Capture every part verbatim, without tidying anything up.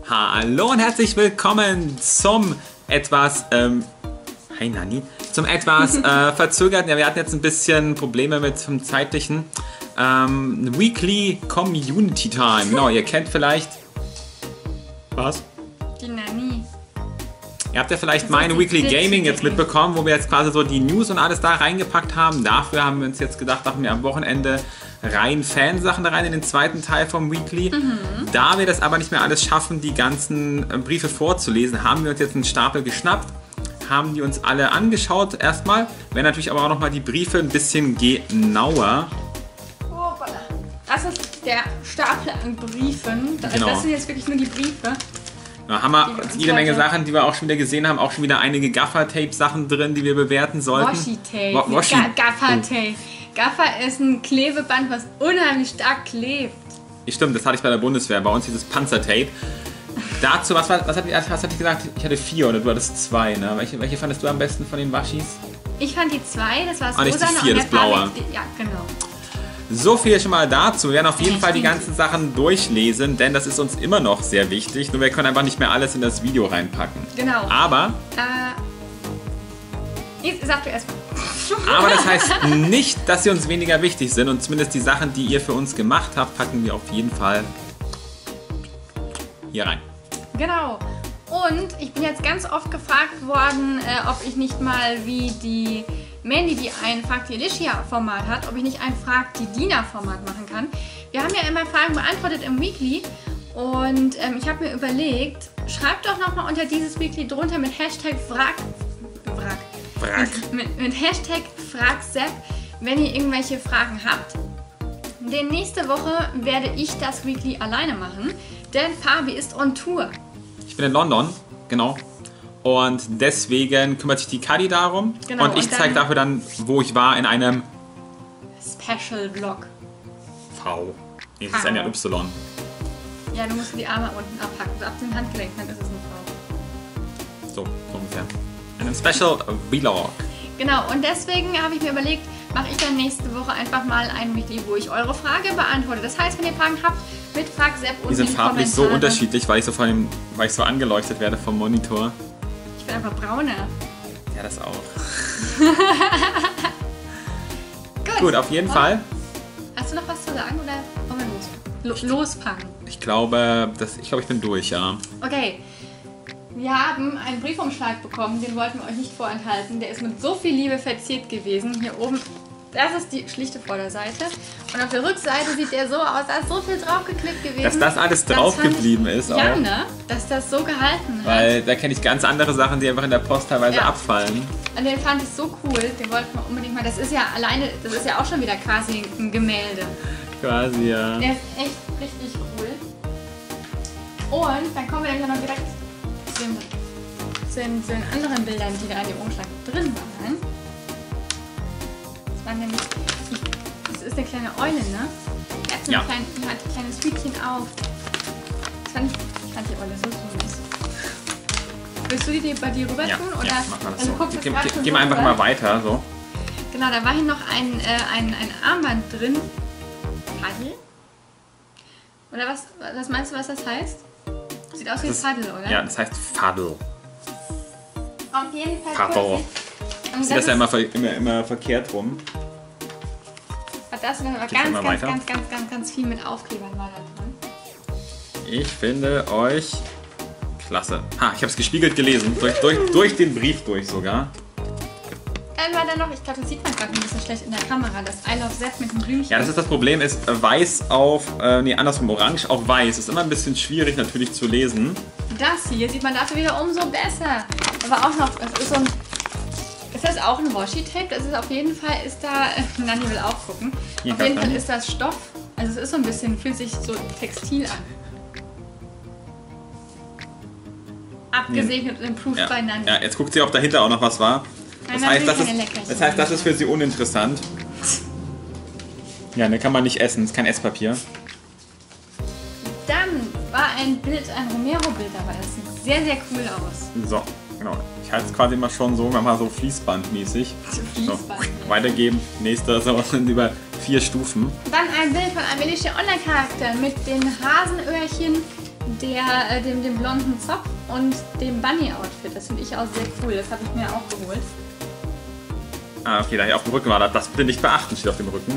Hallo und herzlich willkommen zum etwas, ähm, hi Nani, zum etwas äh, verzögerten, ja wir hatten jetzt ein bisschen Probleme mit dem zeitlichen, ähm, Weekly Community Time. Genau, ihr kennt vielleicht, was? Die Nani. Ihr habt ja vielleicht meine Weekly Gaming jetzt mitbekommen, wo wir jetzt quasi so die News und alles da reingepackt haben. Dafür haben wir uns jetzt gedacht, machen wir am Wochenende rein Fansachen da rein in den zweiten Teil vom Weekly. Mhm. Da wir das aber nicht mehr alles schaffen, die ganzen Briefe vorzulesen, haben wir uns jetzt einen Stapel geschnappt, haben die uns alle angeschaut erstmal. Werden natürlich aber auch nochmal die Briefe ein bisschen genauer. Oh, das ist der Stapel an Briefen. Das, genau. Das sind jetzt wirklich nur die Briefe. Da haben wir jede Menge Sachen, die wir auch schon wieder gesehen haben. Auch schon wieder einige Gaffer-Tape-Sachen drin, die wir bewerten sollten. Washi-Tape. Wa Washi Gaffer-Tape. Gaffer ist ein Klebeband, was unheimlich stark klebt. Stimmt, das hatte ich bei der Bundeswehr. Bei uns dieses Panzertape. Dazu, was, was, was, hatte ich, was hatte ich gesagt? Ich hatte vier oder du hattest zwei. Ne? Welche, welche fandest du am besten von den Waschis? Ich fand die zwei, das war das ah, nicht die vier, das blaue. Ja, genau. So viel schon mal dazu. Wir werden auf jeden Fall die ganzen Sachen durchlesen, denn das ist uns immer noch sehr wichtig. Nur wir können einfach nicht mehr alles in das Video reinpacken. Genau. Aber... Äh, sag du erstmal. Aber das heißt nicht, dass sie uns weniger wichtig sind. Und zumindest die Sachen, die ihr für uns gemacht habt, packen wir auf jeden Fall hier rein. Genau. Und ich bin jetzt ganz oft gefragt worden, äh, ob ich nicht mal wie die Mandy, die ein Frag die Alicia-Format hat, ob ich nicht ein Frag die Dina-Format machen kann. Wir haben ja immer Fragen beantwortet im Weekly und ähm, ich habe mir überlegt, schreibt doch nochmal unter dieses Weekly drunter mit Hashtag Frag, Frag, mit, mit, mit Hashtag FragSepp, wenn ihr irgendwelche Fragen habt. Denn nächste Woche werde ich das Weekly alleine machen, denn Fabi ist on Tour. Ich bin in London, genau. Und deswegen kümmert sich die Kadi darum. Genau, und ich und zeige dafür dann, wo ich war in einem Special Vlog. V. Nee, das ist ein Y. Ja, du musst die Arme unten abhacken. So ab dem Handgelenk, dann ist es ein V. So, ungefähr. In einem Special Vlog. Genau, und deswegen habe ich mir überlegt, mache ich dann nächste Woche einfach mal ein Weekly, wo ich eure Frage beantworte. Das heißt, wenn ihr Fragen habt, mit FragSepp und die sind farblich so unterschiedlich, weil ich so, von dem, weil ich so angeleuchtet werde vom Monitor. Ich bin einfach brauner. Ja, das auch. Gut. Gut, auf jeden und Fall. Hast du noch was zu sagen oder wollen wir los, losfangen? Ich glaube, das, ich glaube, ich bin durch, ja. Okay. Wir haben einen Briefumschlag bekommen, den wollten wir euch nicht vorenthalten. Der ist mit so viel Liebe verziert gewesen. Hier oben, das ist die schlichte Vorderseite. Und auf der Rückseite sieht der so aus, da ist so viel draufgeklebt gewesen. Dass das alles drauf geblieben ist. Ja, auch. ne? Dass das so gehalten hat. Weil da kenne ich ganz andere Sachen, die einfach in der Post teilweise ja. abfallen. Und den fand ich so cool, den wollten wir unbedingt mal. Das ist ja alleine, das ist ja auch schon wieder quasi ein Gemälde. Quasi, ja. Der ist echt richtig cool. Und dann kommen wir dann noch direkt zu den, zu den, zu den anderen Bildern, die da in dem Umschlag drin waren. Das war nämlich, das ist eine kleine Eule, ne? Er hat, so ja. klein, hat ein kleines Hütchen auf. Das fand ich, ich fand die Eule so süß. Willst du die bei dir rüber ja, tun? Oder? Ja, mach mal das also, so. guck, das Geh, geh, geh mal einfach mal weiter, so. Genau, da war hier noch ein, äh, ein, ein Armband drin. Paddel? Oder was, was meinst du, was das heißt? Sieht aus wie ein Paddel, oder? Ja, das heißt Faddel. Auf jeden Fall. Faddel. Ich sehe das ja immer, immer, immer verkehrt rum. Das war ganz, ganz, ganz, ganz, ganz, ganz, ganz viel mit Aufklebern war da drin. Ich finde euch klasse. Ha, ich habe es gespiegelt gelesen. Durch, durch, durch den Brief durch sogar. Dann war da noch, ich glaube, das sieht man gerade ein bisschen schlecht in der Kamera, das I Love Sepp mit dem Blümchen. Ja, das ist das Problem, ist weiß auf, äh, nee, andersrum, orange auf weiß. Ist immer ein bisschen schwierig natürlich zu lesen. Das hier sieht man dafür wieder umso besser. Aber auch noch, das ist so ein, ist das auch ein Washi-Tape? Das ist auf jeden Fall, ist da, äh, Nani will auch gucken. Hier auf jeden Fall ist das Stoff, also es ist so ein bisschen, fühlt sich so textil an. Abgesegnet und improved ja. bei Nani. Ja, jetzt guckt sie, ob dahinter auch noch was war. Das heißt, das ist, das heißt, das ist für sie uninteressant. Ja, ne, kann man nicht essen, das ist kein Esspapier. Dann war ein Bild, ein Romero-Bild dabei, das sieht sehr, sehr cool aus. So, genau. Ich halte es quasi immer schon so, mal so Fließbandmäßig. So, Fließband, so, weitergeben, nächster, so sind über vier Stufen. Dann ein Bild von einem Alicia Online-Charakter mit den Hasenöhrchen der, äh, dem, dem blonden Zopf und dem Bunny-Outfit. Das finde ich auch sehr cool. Das habe ich mir auch geholt. Ah, okay, da hier auf dem Rücken war das. Das bitte nicht beachten, steht auf dem Rücken.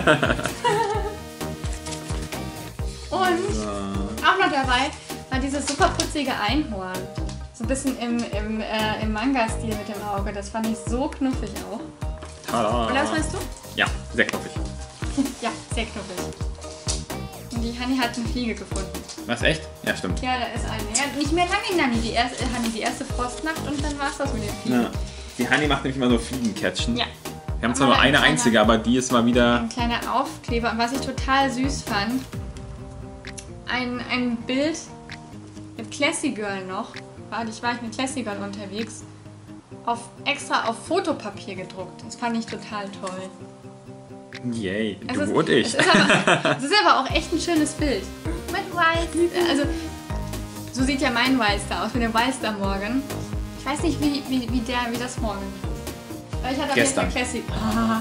Und so. Auch noch dabei war dieses super putzige Einhorn. So ein bisschen im, im, äh, im Manga-Stil mit dem Auge. Das fand ich so knuffig auch. Tada. Oder was meinst du? Ja, sehr knuffig. Ja, sehr knuffig. Und die Honey hat eine Fliege gefunden. Was, echt? Ja, stimmt. Ja, da ist eine. Ja, nicht mehr lange, Nanni. Die erste, äh, Honey, die erste Frostnacht und dann war es das mit den Fliegen. Ja. Die Honey macht nämlich immer so Fliegencatchen. Ja. Wir haben zwar nur eine einzige, aber die ist mal wieder... Ein kleiner Aufkleber. Und was ich total süß fand, ein, ein Bild mit Classy Girl noch. Ich war ich mit Classy Girl unterwegs. Auf, extra auf Fotopapier gedruckt. Das fand ich total toll. Yay, es du ist, und ich. Es ist, aber, es ist aber auch echt ein schönes Bild. Mit Wilds. Also, so sieht ja mein Wildstar aus, mit dem Wildstar morgen. Ich weiß nicht, wie, wie, wie, der, wie das morgen ist. Aber ich hatte auf jeden Fall Classy. Ah.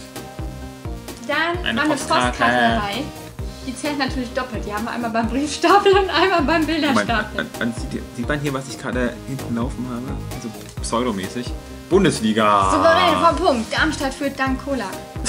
Dann eine war eine Postkarte. Postkarte dabei. Die zählt natürlich doppelt. Die haben wir einmal beim Briefstapel und einmal beim Bilderstapel. Man, man, man sieht, sieht man hier, was ich gerade hinten laufen habe? Also pseudomäßig. Bundesliga. Souverän vom Punkt. Darmstadt führt dank Cola.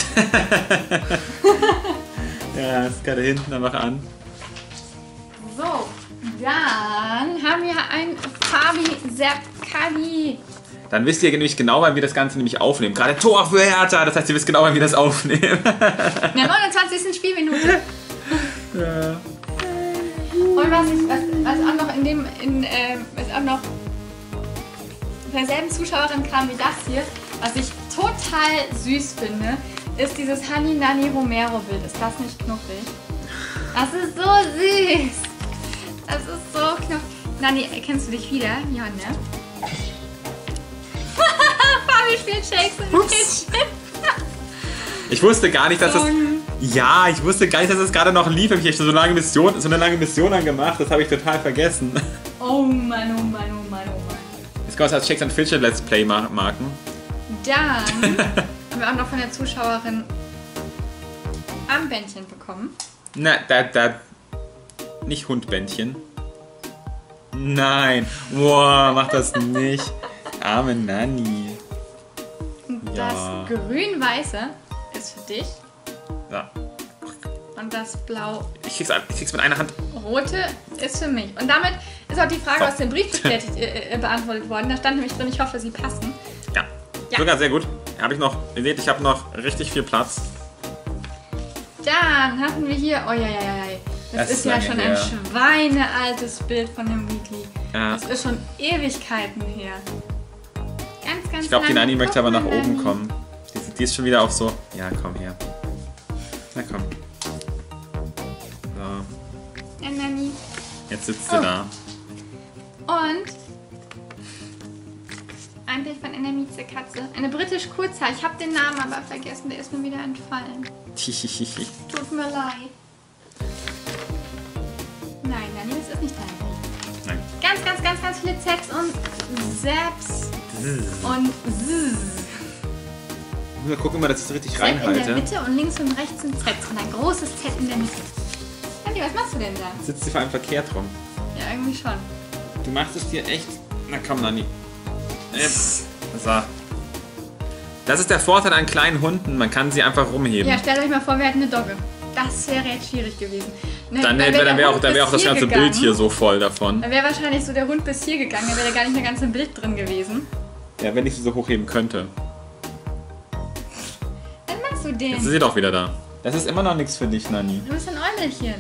Ja, ist gerade hinten einfach an. So, dann haben wir ein Fabi Serkali. Dann wisst ihr nämlich genau, wann wir das Ganze nämlich aufnehmen. Gerade Tor für Hertha, das heißt, ihr wisst genau, wann wir das aufnehmen. In der neunundzwanzigsten Spielminute. Ja. Und was, ich, was, was auch noch in dem, in, äh, was auch noch von derselben Zuschauerin kam wie das hier, was ich total süß finde, ist dieses Honey Nanny Romero Bild. Ist das nicht knuffig? Das ist so süß. Das ist so knuffig. Nanny, erkennst du dich wieder? Ja, ne? Fabi spielt Shakes im Kitchen. Ich wusste gar nicht, dass das... Ja, ich wusste gar nicht, dass es gerade noch lief. Ich habe so, lange Mission, so eine lange Mission angemacht. Das habe ich total vergessen. Oh Mann, oh Mann, oh Mann, oh Mann. Jetzt kann man als Shakes and Fidget Let's Play marken. Dann haben wir auch noch von der Zuschauerin Armbändchen bekommen. Na, da, da... Nicht Hundbändchen. Nein. Boah, mach das nicht. Arme Nanny. Das Ja. grün-weiße ist für dich. Ja. Und das blau-rote Ich krieg's, ich krieg's mit einer Hand. ist für mich. Und damit ist auch die Frage So. aus dem Brief bestätigt, äh, äh, beantwortet worden. Da stand nämlich drin, ich hoffe, sie passen. Ja. Ja. Sogar sehr gut. Habe ich noch. Ihr seht, ich habe noch richtig viel Platz. Dann hatten wir hier, oh ja, ja, ja, ja. Das, Das ist ist ja lange schon her. ein schweinealtes Bild von dem Weekly. Ja. Das ist schon Ewigkeiten her. Ganz, ganz Ich glaube, die lange. Nanny möchte aber nach Guck mal, oben Nanny. kommen. Die, die ist schon wieder auf so. Ja, komm her. Na komm. So. Ja, Nanny. Jetzt sitzt Oh. sie da. Und ein Bild von einer Miezekatze. Eine britisch Kurzhaar. Ich habe den Namen aber vergessen. Der ist mir wieder entfallen. Tut mir leid. Nein, Nanny, das ist nicht dein Bild. Nein. Ganz, ganz, ganz, ganz viele Zs und Zaps und Z. Wir gucken mal, dass ich es richtig Z in der reinhalte. Mitte und links und rechts ein Z. Und ein großes Z in der Mitte. Nanny, was machst du denn da? Sitzt sie vor allem verkehrt rum. Ja, irgendwie schon. Du machst es dir echt. Na komm, Nanny. Jetzt. So. Das ist der Vorteil an kleinen Hunden. Man kann sie einfach rumheben. Ja, stellt euch mal vor, wir hätten eine Dogge. Das wäre jetzt schwierig gewesen. Dann, hätten wir- dann wäre auch, dann wär auch das ganze Bild hier so voll davon. Dann wäre wahrscheinlich so der Hund bis hier gegangen, dann wäre gar nicht mehr ganz im Bild drin gewesen. Ja, wenn ich sie so hochheben könnte. Was machst du denn? Jetzt ist sie doch wieder da. Das ist immer noch nichts für dich, Nanny. Du bist ein Äumelchen.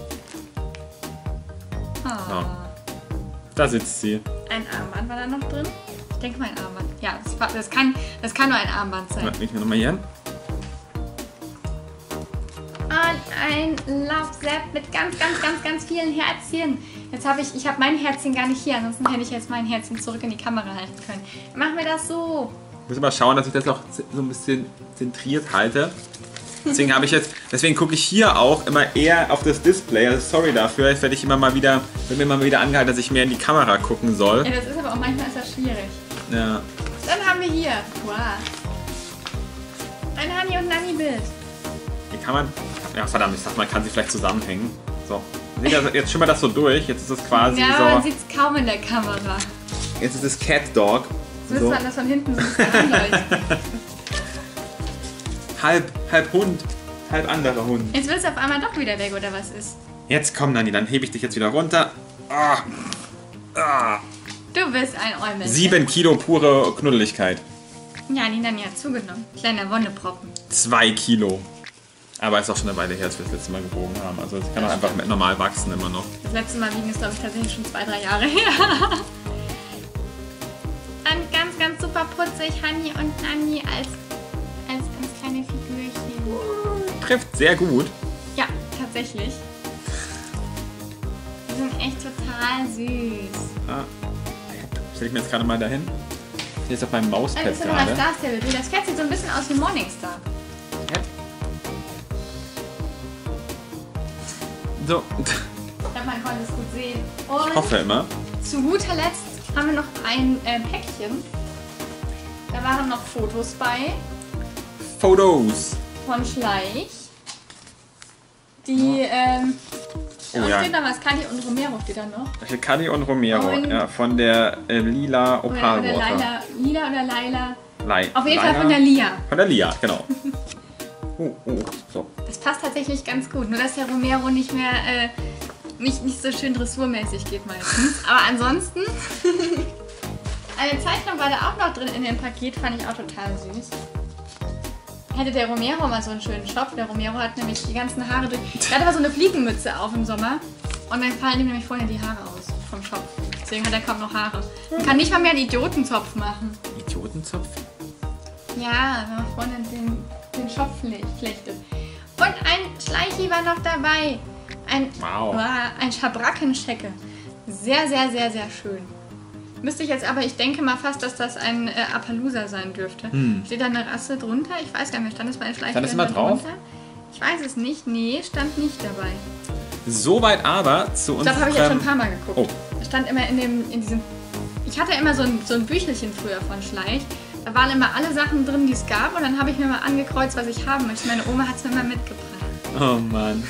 Ah. Ja. Da sitzt sie. Ein Armband war da noch drin? Ich denke mal ein Armband. Ja, das, war, das, kann, das kann nur ein Armband sein. Warte, leg mir nochmal hier hin. Und ein Love Zap mit ganz, ganz, ganz, ganz vielen Herzchen. Jetzt habe ich, ich habe mein Herzchen gar nicht hier, ansonsten hätte ich jetzt mein Herzchen zurück in die Kamera halten können. Machen wir das so. Ich muss mal schauen, dass ich das auch so ein bisschen zentriert halte. Deswegen habe ich jetzt, deswegen gucke ich hier auch immer eher auf das Display. Also sorry dafür, jetzt werde ich immer mal wieder, wird mir immer mal wieder angehalten, dass ich mehr in die Kamera gucken soll. Ja, das ist aber auch manchmal ist das schwierig. Ja. Dann haben wir hier, wow, ein Honey und Nanny Bild. Hier kann man, ja verdammt, ich dachte, man kann sie vielleicht zusammenhängen. So, Seht ihr, jetzt schimmert das so durch. Jetzt ist es quasi ja, so... man sieht es kaum in der Kamera. Jetzt ist es Cat Dog. Jetzt So. müsste man das von hinten so ein bisschen anleuchten. Halb, halb Hund, halb anderer Hund. Jetzt willst du auf einmal doch wieder weg, oder was ist? Jetzt komm, Nani, dann hebe ich dich jetzt wieder runter. Ah. Ah. Du bist ein Eumel. Sieben Kilo pure Knuddeligkeit. Ja, die Nani hat zugenommen. Kleiner Wonneproppen. Zwei Kilo. Aber ist auch schon eine Weile her, als wir das letzte Mal gewogen haben. Also es kann auch einfach mit normal wachsen immer noch. Das letzte Mal wiegen ist, glaube ich, tatsächlich schon zwei, drei Jahre her. Dann ganz, ganz super putzig, Hani und Nani als, als ganz kleine Figürchen. Trifft sehr gut. Ja, tatsächlich. Die sind echt total süß. Ah. Stell ich mir jetzt gerade mal dahin. Hier ist auf meinem Mauspad Das ist immer das gerade. Star Stable. Das Cat sieht so ein bisschen aus wie Morningstar. Ja. So, Ich glaube, man konnte es gut sehen. Und ich hoffe immer. zu guter Letzt haben wir noch ein äh, Päckchen. Da waren noch Fotos bei Fotos. von Schleich. Die, ähm, Oh da ja. steht noch was, Kali und Romero steht da noch. Hier Kali und Romero, Und- ja, von der äh, Lila Oder, oder Opalwater. Laila, Lila oder Laila. Lei- Auf jeden Laila- Fall von der Lia. Von der Lia, genau. Oh, oh, so. Das passt tatsächlich ganz gut. Nur, dass der Romero nicht mehr, äh, nicht, nicht so schön dressurmäßig geht meistens. Aber ansonsten, eine Zeichnung war da auch noch drin in dem Paket, fand ich auch total süß. Hätte der Romero mal so einen schönen Shop. Der Romero hat nämlich die ganzen Haare durch. Der hat aber so eine Fliegenmütze auf im Sommer. Und dann fallen ihm nämlich vorne die Haare aus vom Shop. Deswegen hat er kaum noch Haare. Man kann nicht mal mehr einen Idiotenzopf machen. Idiotenzopf? Ja, wenn man vorne den, den Shop fle- flechtet. Und ein Schleichi war noch dabei. Ein, Wow. Wow, ein Schabrackenschecke. Sehr, sehr, sehr, sehr schön. Müsste ich jetzt aber, ich denke mal fast, dass das ein äh, Appaloosa sein dürfte. Hm. Steht da eine Rasse drunter? Ich weiß gar nicht, stand das bei den Schleichi Stand das immer drauf? drunter? Ich weiß es nicht. Nee, stand nicht dabei. Soweit aber zu Das habe ich jetzt schon ein unserem... paar Mal geguckt. Oh. Da stand immer in, dem, in diesem... Ich hatte immer so ein, so ein Büchelchen früher von Schleich. Da waren immer alle Sachen drin, die es gab. Und dann habe ich mir mal angekreuzt, was ich haben möchte. Meine Oma hat es mir mal mitgebracht. Oh Mann.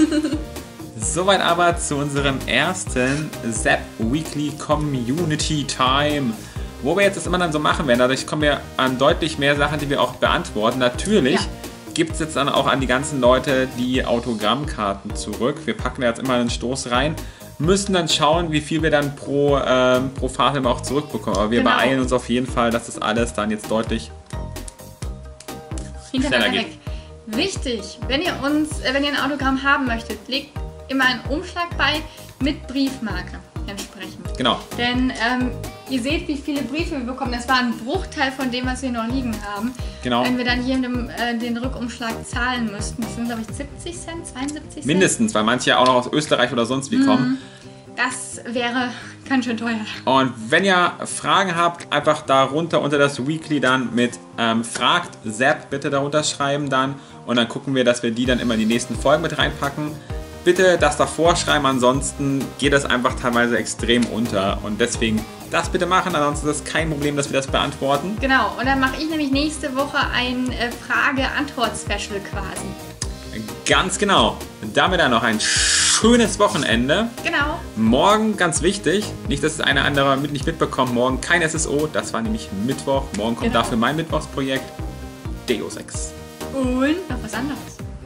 Soweit aber zu unserem ersten Zap Weekly Community Time. Wo wir jetzt das immer dann so machen werden. Dadurch kommen wir an deutlich mehr Sachen, die wir auch beantworten. Natürlich Ja. gibt es jetzt dann auch an die ganzen Leute die Autogrammkarten zurück. Wir packen da jetzt immer einen Stoß rein. Müssen dann schauen, wie viel wir dann pro, ähm, pro Fahrt immer auch zurückbekommen. Aber wir Genau. beeilen uns auf jeden Fall, dass das alles dann jetzt deutlich Hintereinander Schneller weg. Wichtig, wenn ihr uns, äh, wenn ihr ein Autogramm haben möchtet, legt immer einen Umschlag bei mit Briefmarke entsprechend. genau. Denn ähm, ihr seht, wie viele Briefe wir bekommen. Das war ein Bruchteil von dem, was wir noch liegen haben. Genau. Wenn wir dann jedem äh, den Rückumschlag zahlen müssten, das sind glaube ich siebzig Cent, zweiundsiebzig Cent. Mindestens, weil manche ja auch noch aus Österreich oder sonst wie kommen. Das wäre ganz schön teuer. Und wenn ihr Fragen habt, einfach darunter unter das Weekly dann mit ähm, fragt Zap bitte darunter schreiben dann. Und dann gucken wir, dass wir die dann immer in die nächsten Folgen mit reinpacken. Bitte das davor schreiben, ansonsten geht das einfach teilweise extrem unter. Und deswegen das bitte machen, ansonsten ist das kein Problem, dass wir das beantworten. Genau, und dann mache ich nämlich nächste Woche ein äh, Frage-Antwort-Special quasi. Ganz genau. Damit dann noch ein schönes Wochenende. Genau. Morgen, ganz wichtig, nicht, dass es einer andere mit nicht mitbekommt, morgen kein S S O, das war nämlich Mittwoch. Morgen kommt Genau. dafür mein Mittwochsprojekt Deus Ex. Und noch was anderes.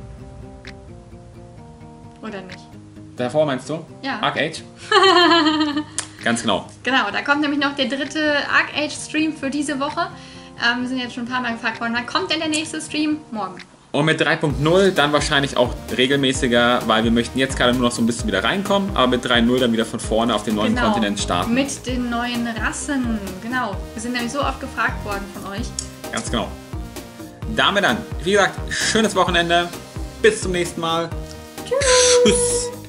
Oder nicht? Davor meinst du? Ja. Arc Age? Ganz genau. Genau, da kommt nämlich noch der dritte Arc Age Stream für diese Woche. Ähm, wir sind jetzt schon ein paar Mal gefragt worden. Wann kommt denn der nächste Stream? Morgen. Und mit drei Punkt null dann wahrscheinlich auch regelmäßiger, weil wir möchten jetzt gerade nur noch so ein bisschen wieder reinkommen, aber mit drei Punkt null dann wieder von vorne auf den neuen Genau. Kontinent starten. Mit den neuen Rassen. Genau. Wir sind nämlich so oft gefragt worden von euch. Ganz genau. Damit dann, wie gesagt, schönes Wochenende. Bis zum nächsten Mal. Tschüss. Tschüss.